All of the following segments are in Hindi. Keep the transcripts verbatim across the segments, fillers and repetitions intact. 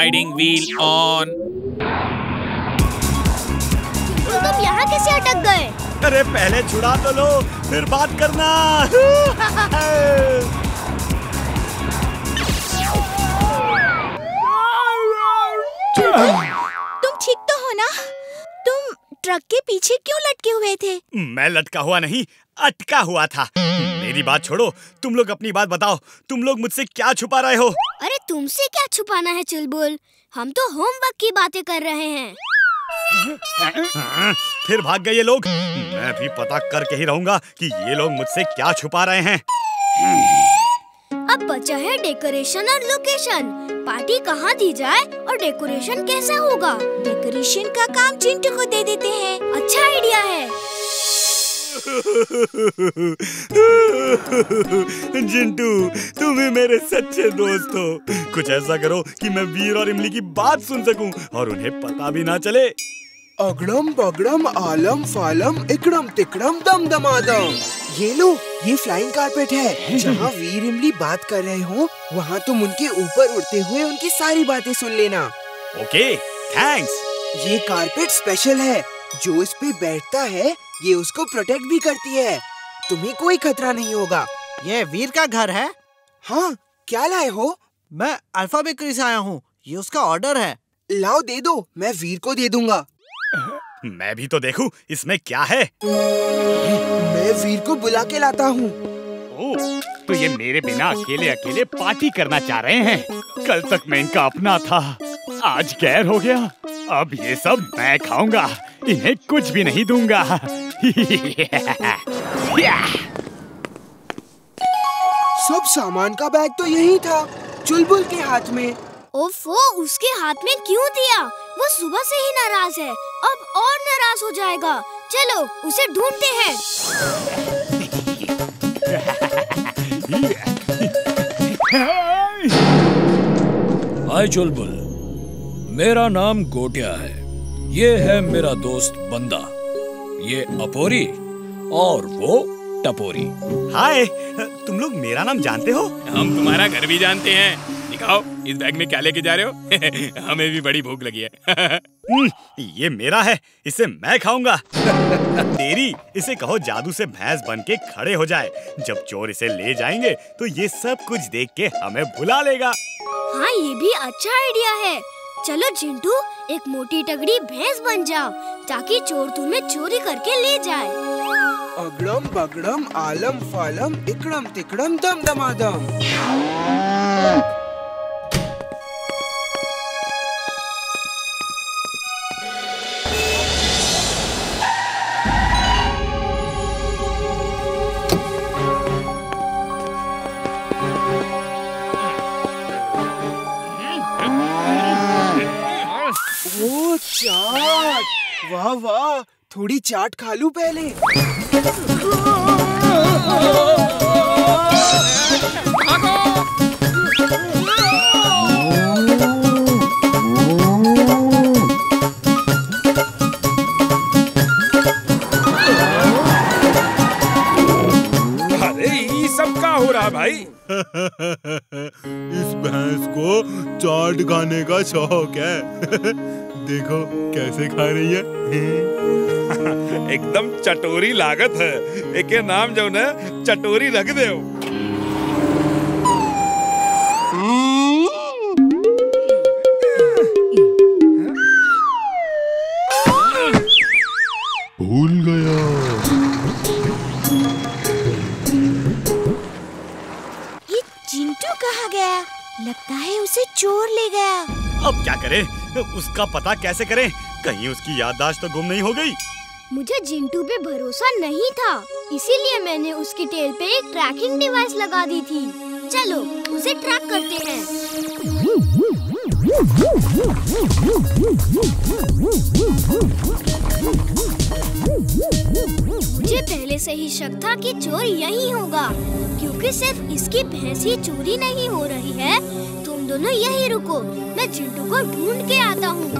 Riding wheel on. तुम यहाँ कैसे अटक गए? अरे पहले छुड़ा तो लो, फिर बात करना। तुम ठीक तो हो ना? तुम ट्रक के पीछे क्यों लटके हुए थे? मैं लटका हुआ नहीं, अटका हुआ था। मेरी बात छोड़ो, तुम लोग अपनी बात बताओ। तुम लोग मुझसे क्या छुपा रहे हो? अरे तुमसे क्या छुपाना है चुलबुल, हम तो होमवर्क की बातें कर रहे हैं। फिर भाग गए ये लोग। मैं भी पता करके ही रहूंगा कि ये लोग मुझसे क्या छुपा रहे हैं। अब बचा है डेकोरेशन और लोकेशन। पार्टी कहाँ दी जाए और डेकोरेशन कैसा होगा? डेकोरेशन का काम चिंटू को दे देते हैं। अच्छा आइडिया है। जिंटू, तुम ही मेरे सच्चे दोस्त हो। कुछ ऐसा करो कि मैं वीर और इमली की बात सुन सकूं और उन्हें पता भी ना चले। अगड़म बगड़म आलम फालम इकड़म तिकड़म दम दमादम। ये लो, ये फ्लाइंग कारपेट है। जहाँ वीर इमली बात कर रहे हो, वहाँ तुम उनके ऊपर उड़ते हुए उनकी सारी बातें सुन लेना। Okay, thanks. ये कारपेट स्पेशल है। जो इस पे बैठता है, ये उसको प्रोटेक्ट भी करती है। तुम्हें कोई खतरा नहीं होगा। ये वीर का घर है? हाँ, क्या लाए हो? मैं अल्फा बेकरी से आया हूँ। ये उसका ऑर्डर है। लाओ दे दो, मैं वीर को दे दूंगा। मैं भी तो देखूं इसमें क्या है। मैं वीर को बुला के लाता हूँ। ओह, तो ये मेरे बिना अकेले अकेले पार्टी करना चाह रहे हैं। कल तक मैं इनका अपना था, आज गैर हो गया। अब ये सब मैं खाऊंगा, इन्हें कुछ भी नहीं दूंगा। सब सामान का बैग तो यही था, चुलबुल के हाथ में। ओफो, उसके हाथ में क्यों दिया? वो सुबह से ही नाराज है, अब और नाराज हो जाएगा। चलो उसे ढूंढते हैं। हाय चुलबुल, मेरा नाम गोटिया है। ये है मेरा दोस्त बंदा, ये अपोरी और वो टपोरी। हाय, तुम लोग मेरा नाम जानते हो? हम तुम्हारा घर भी जानते हैं। दिखाओ इस बैग में क्या लेके जा रहे हो? हमें भी बड़ी भूख लगी है। ये मेरा है, इसे मैं खाऊंगा। तेरी, इसे कहो जादू से भैंस बन के खड़े हो जाए। जब चोर इसे ले जाएंगे तो ये सब कुछ देख के हमें भुला लेगा। हाँ, ये भी अच्छा आइडिया है। चलो चिंटू, एक मोटी तगड़ी भैंस बन जाओ ताकि चोर तुम्हें चोरी करके ले जाए। अगड़म बगड़म आलम फालम इकड़म तिकड़म दम दमादम। ओ चाट, वाह वाह, थोड़ी चाट खा लूं पहले। अरे ये सब क्या हो रहा भाई? इस भैंस को चाट खाने का शौक है। देखो कैसे खा रही है। एकदम चटोरी लागत है। एक नाम जो न चटोरी रख दे। भूल गया। ये चिंटू कहाँ गया? लगता है उसे चोर ले गया। अब क्या करें? उसका पता कैसे करें? कहीं उसकी याददाश्त तो गुम नहीं हो गई। मुझे चिंटू पे भरोसा नहीं था, इसीलिए मैंने उसकी टेल पे एक ट्रैकिंग डिवाइस लगा दी थी। चलो उसे ट्रैक करते हैं। मुझे पहले से ही शक था कि चोर यही होगा, क्योंकि सिर्फ इसकी भैंस ही चोरी नहीं हो रही है। तुम दोनों यही रुको, मैं चिंटू को ढूंढ के आता हूँ।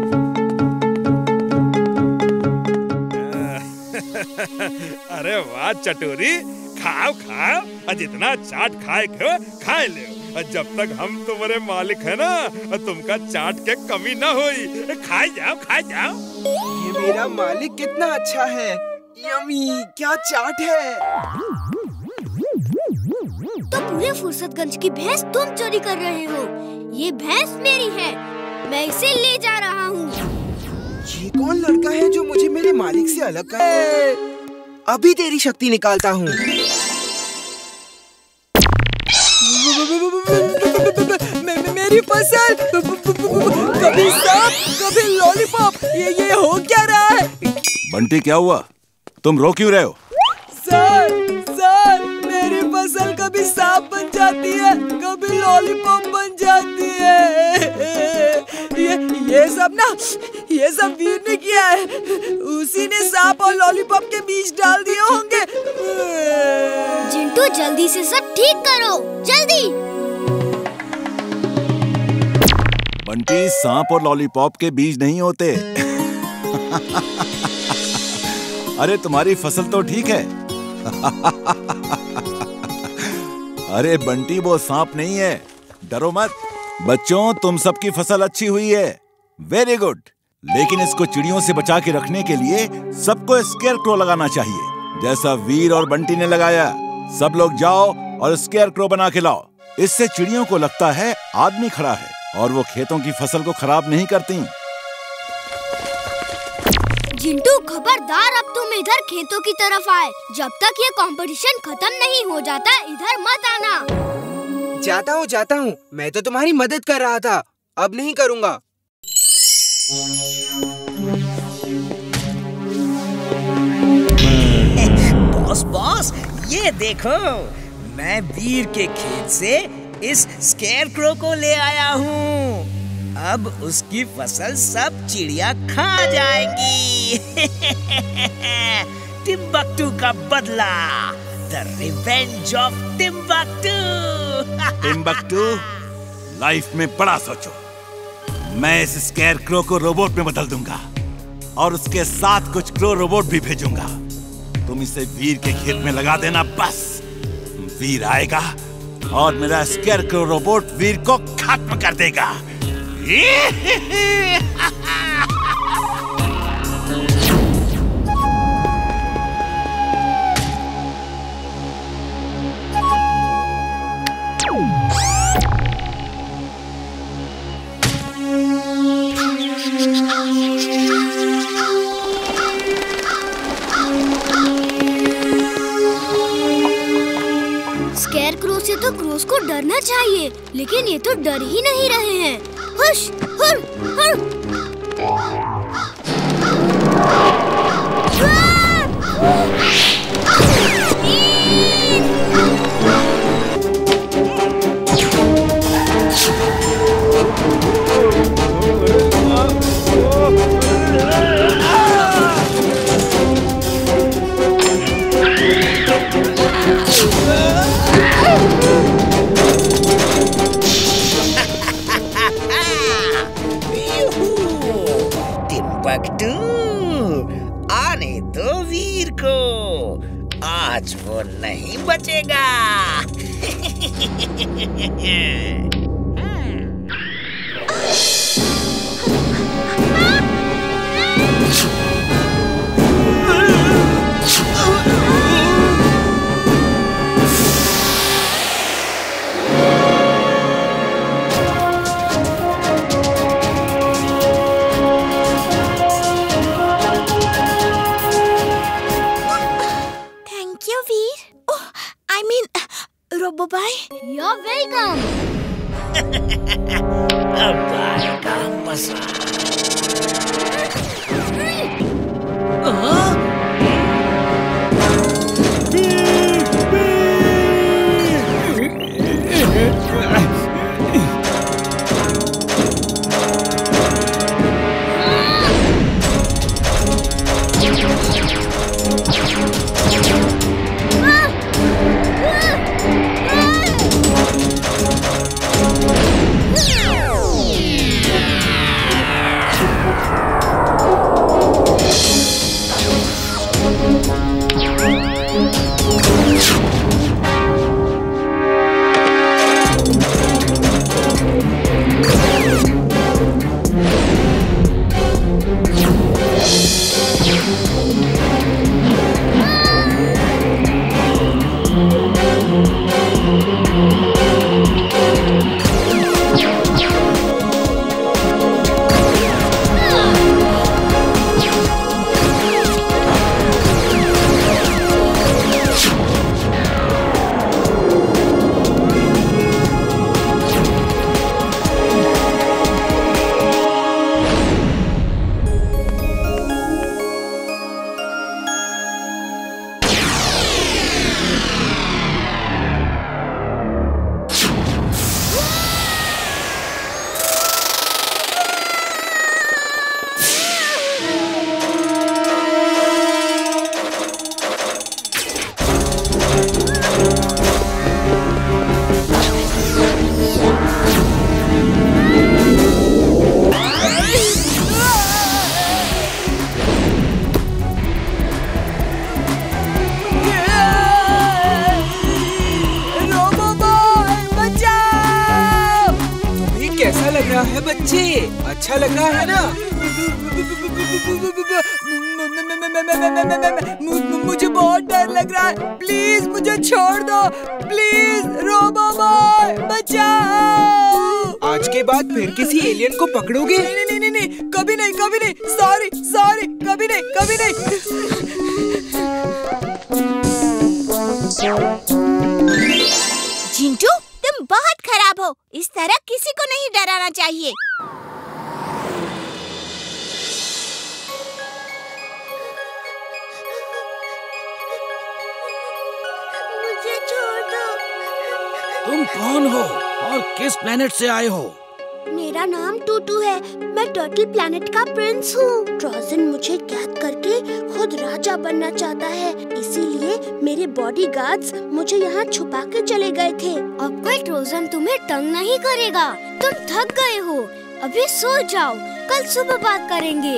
अरे वाह चटोरी, खाओ खाओ, और जितना चाट खाए खो खाए ले। जब तक हम तुम्हारे मालिक है ना, तुमका चाट के कमी ना होई। खाए जाओ खाए जाओ। ये मेरा मालिक कितना अच्छा है। यम्मी, क्या चाट है। तो पूरे फुर्सतगंज की भैंस तुम चोरी कर रहे हो। ये भैंस मेरी है, मैं इसे ले जा रहा हूँ। ये कौन लड़का है जो मुझे मेरे मालिक से अलग कर? अभी तेरी शक्ति निकालता हूँ। मेरी फसल, कभी सांप, कभी लॉलीपॉप, ये ये हो क्या रहा है? बंटी क्या हुआ? तुम रो क्यों रहे हो? सर, सर, मेरी फसल कभी सांप बन जाती है, कभी लॉलीपॉप बन जाती है। ये ये सब ना, ये सब वीर ने किया है। उसी ने सांप और लॉलीपॉप के बीच डाल दिए होंगे। चिंटू, जल्दी से सब ठीक करो, जल्दी। बंटी, सांप और लॉलीपॉप के बीज नहीं होते। अरे तुम्हारी फसल तो ठीक है। अरे बंटी, वो सांप नहीं है, डरो मत। बच्चों, तुम सबकी फसल अच्छी हुई है, वेरी गुड। लेकिन इसको चिड़ियों से बचा के रखने के लिए सबको स्केयरक्रो लगाना चाहिए, जैसा वीर और बंटी ने लगाया। सब लोग जाओ और स्केयरक्रो बना के लाओ। इससे चिड़ियों को लगता है आदमी खड़ा है और वो खेतों की फसल को खराब नहीं करती। जिंटू, खबरदार, अब तुम इधर खेतों की तरफ आए। जब तक ये कंपटीशन खत्म नहीं हो जाता, इधर मत आना। जाता हूँ जाता हूँ, मैं तो तुम्हारी मदद कर रहा था, अब नहीं करूँगा। बॉस बॉस, ये देखो, मैं वीर के खेत से इस स्केयरक्रो को ले आया हूँ। अब उसकी फसल सब चिड़िया खा जाएंगी। टिम्बक्टू का बदला, the revenge of Timbuktu. Timbuktu, life में बड़ा सोचो। मैं इस स्केयरक्रो को रोबोट में बदल दूंगा और उसके साथ कुछ क्रो रोबोट भी भेजूंगा। तुम इसे वीर के खेत में लगा देना, बस। वीर आएगा और मेरा स्केयरक्रो रोबोट वीर को खत्म कर देगा। स्केयरक्रो से तो क्रोस को डरना चाहिए, लेकिन ये तो डर ही नहीं रहे हैं। हुश, हुर, हुर। टिम्बक्टू, आने दो वीर को, आज वो नहीं बचेगा। You're welcome. अब आएगा मजा। है बच्चे? अच्छा लग रहा है ना? मुझे बहुत डर लग रहा है। प्लीज मुझे छोड़ दो। प्लीज रोबो बॉय बचाओ। आज के बाद फिर किसी एलियन को पकड़ोगे? नहीं नहीं नहीं नहीं, कभी नहीं कभी नहीं। सॉरी सॉरी, कभी नहीं कभी नहीं। चिंटू, तुम बहुत खराब हो। इस तरह किसी को नहीं डराना चाहिए। मुझे छोड़ दो। तुम कौन हो और किस प्लेनेट से आए हो? मेरा नाम टूटू है। मैं टर्टल प्लैनेट का प्रिंस हूँ। ट्रोजन मुझे कैद करके खुद राजा बनना चाहता है, इसीलिए मेरे बॉडीगार्ड्स मुझे यहाँ छुपा के चले गए थे। अब कोई ट्रोजन तुम्हें तंग नहीं करेगा। तुम थक गए हो, अभी सो जाओ, कल सुबह बात करेंगे।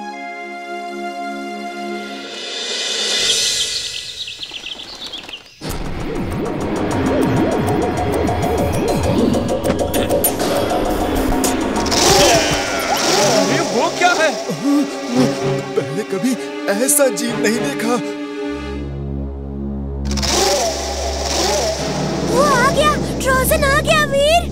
पहले कभी ऐसा जीव नहीं देखा। वो आ गया, ट्रोजन आ गया वीर।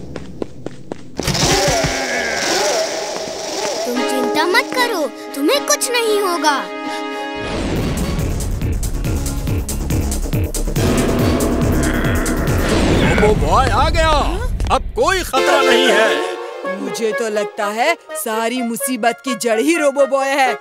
तुम चिंता मत करो, तुम्हें कुछ नहीं होगा। रोबो बॉय आ गया, अब कोई खतरा नहीं है। मुझे तो लगता है सारी मुसीबत की जड़ ही रोबो बॉय है।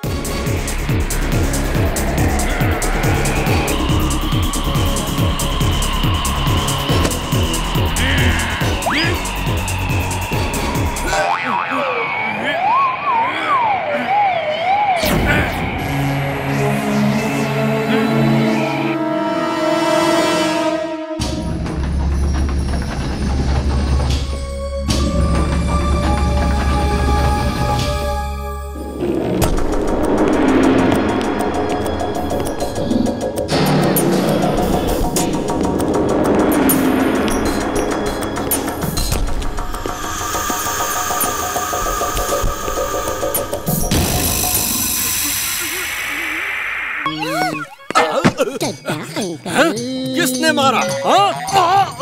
किसने मारा? हाँ?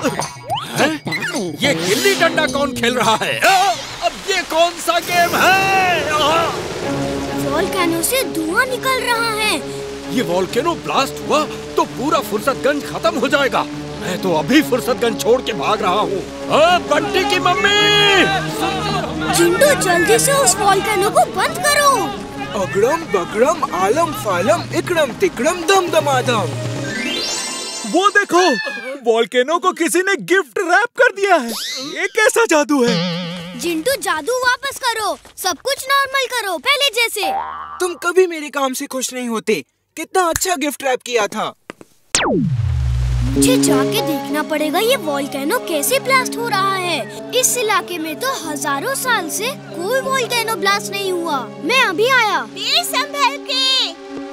ये गिल्ली डंडा कौन खेल रहा है? अब ये कौन सा गेम है? वोल्केनो से धुआं निकल रहा है। ये वोल्केनो ब्लास्ट हुआ तो पूरा फुर्सतगंज खत्म हो जाएगा। मैं तो अभी फुर्सतगंज छोड़ के भाग रहा हूँ। बंटी की मम्मी! चिंटू, जल्दी से उस वोल्केनो को बंद करो। अगड़म बगड़म आलम फालम इकड़म तिकड़म दम दमादम। वो देखो, वोल्केनो को किसी ने गिफ्ट रैप कर दिया है। ये कैसा जादू है? चिंटू, जादू वापस करो, सब कुछ नॉर्मल करो, पहले जैसे। तुम कभी मेरे काम से खुश नहीं होते। कितना अच्छा गिफ्ट रैप किया था। मुझे जाके देखना पड़ेगा ये वोल्केनो कैसे ब्लास्ट हो रहा है। इस इलाके में तो हजारों साल से कोई वोल्केनो ब्लास्ट नहीं हुआ। मैं अभी आया। संभल के।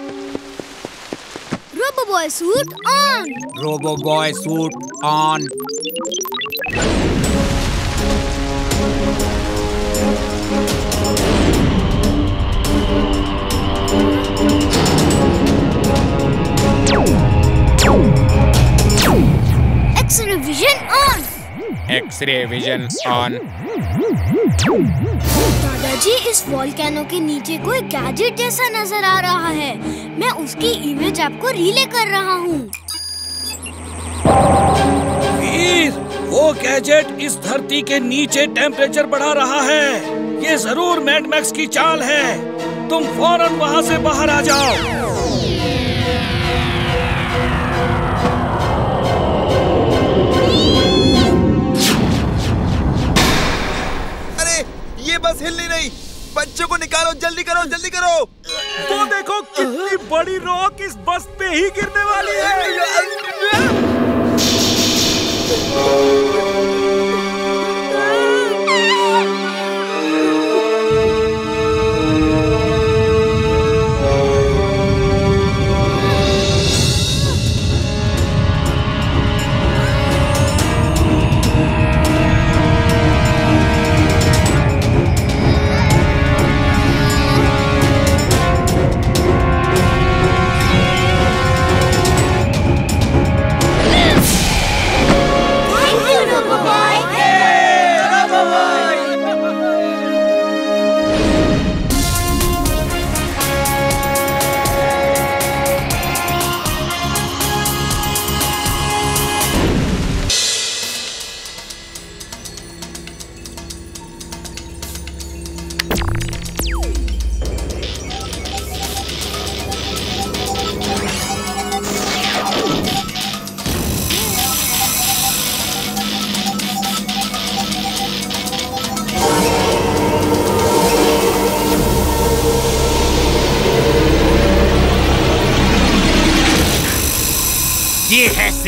Robo boy suit on. Robo boy suit on. X-ray vision on. X-ray vision on. दादाजी, इस वोल्केनो के नीचे कोई गैजेट जैसा नजर आ रहा है। मैं उसकी इमेज आपको रिले कर रहा हूँ। वीर, वो गैजेट इस धरती के नीचे टेम्परेचर बढ़ा रहा है। ये जरूर मैड मैक्स की चाल है। तुम फौरन वहाँ से बाहर आ जाओ। ये बस हिलनी नहीं। बच्चों को निकालो, जल्दी करो जल्दी करो। वो देखो, कितनी बड़ी रॉक इस बस पे ही गिरने वाली है।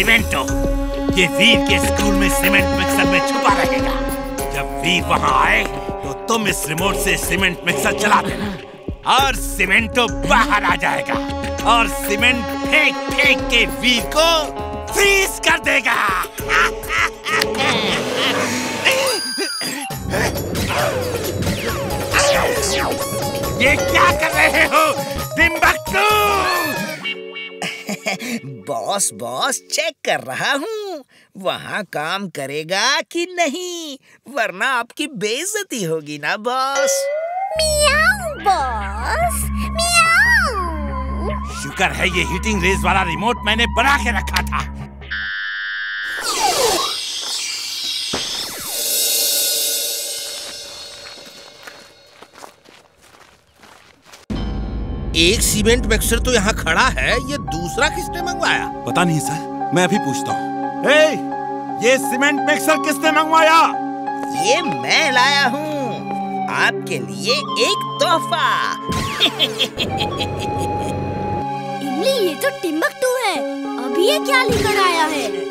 सीमेंटो, ये वीर के स्कूल में सीमेंट मिक्सर में छुपा रहेगा। जब वीर वहाँ आए तो तुम इस रिमोट से सीमेंट मिक्सर चला देना और सीमेंटो बाहर आ जाएगा और सीमेंट फेंक फेंक के वीर को फ्रीज कर देगा। ये क्या कर रहे हो टिम्बक्टू? बॉस बॉस चेक कर रहा हूँ वहाँ काम करेगा कि नहीं, वरना आपकी बेइज्जती होगी ना बॉस। मियाऊ बॉस, मियाऊ। शुक्र है ये हीटिंग रेज वाला रिमोट मैंने बना के रखा था। एक सीमेंट मिक्सर तो यहाँ खड़ा है, ये दूसरा किसने मंगवाया? पता नहीं सर, मैं अभी पूछता हूँ। हे, ये सीमेंट मिक्सर किसने मंगवाया? ये मैं लाया हूँ आपके लिए एक तोहफा। इमली, ये तो टिम्बक्टू है। अभी ये क्या लेकर आया है?